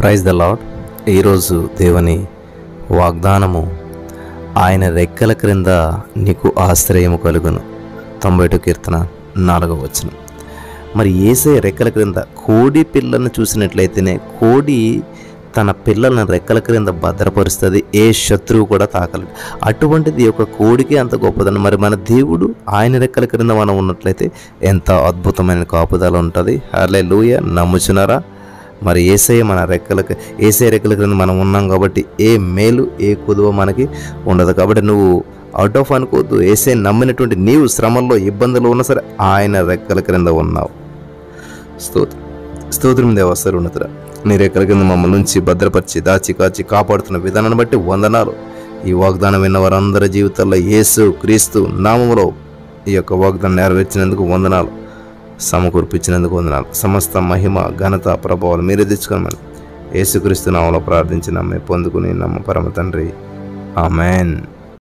Praise the lord. ఈరోజు దేవుని వాగ్దానము, ఆయన రెక్కల క్రింద నీకు ఆశ్రయము కలుగును. 92 కీర్తన 4వ వచనం. మరి యేసయ్య రెక్కల క్రింద కోడి పిల్లను చూసినట్లయితేనే కోడి తన పిల్లలను రెక్కల క్రింద భద్రపరుస్తుంది, ఏ శత్రువు కూడా తాకలేదు. అటువంటిది ఒక కోడికి అంత గొప్పదని, మరి మన దేవుడు ఆయన రెక్కల క్రింద మనం ఉన్నట్లయితే ఎంత అద్భుతమైన కాపుదల ఉంటుంది. హల్లెలూయా. నమ్ముచున్నారా? మరి యేసయ్య రెక్కల క్రింద మనం ఉన్నాం కాబట్టి ఏ మేలు ఏ కుదువ మనకి ఉండదు. కాబట్టి నువ్వు అవుట్ ఆఫ్ అనుకోవద్దు. యేసయ్య నమ్మినటువంటి నీవు శ్రమల్లో ఇబ్బందులు ఉన్నా సరే ఆయన రెక్కల క్రింద ఉన్నావు. స్తోత్రం దేవా. సర్వోన్నతుడా, నీ రెక్కల కింద మమ్మల్ని నుంచి భద్రపరిచి దాచి కాచి కాపాడుతున్న విధానాన్ని బట్టి వందనాలు. ఈ వాగ్దానం విన్న వారందరి జీవితాల్లో యేసు క్రీస్తు నామములో ఈ యొక్క వాగ్దానం నెరవేర్చినందుకు వందనాలు, సమకూర్పించినందుకు వందనాలు. సమస్త మహిమ ఘనత ప్రభావాలు మీరే తెచ్చుకోమని యేసుక్రీస్తు నామములో ప్రార్థించి నమ్మి పొందుకుని నమ్మ పరమ తండ్రి. ఆమెన్.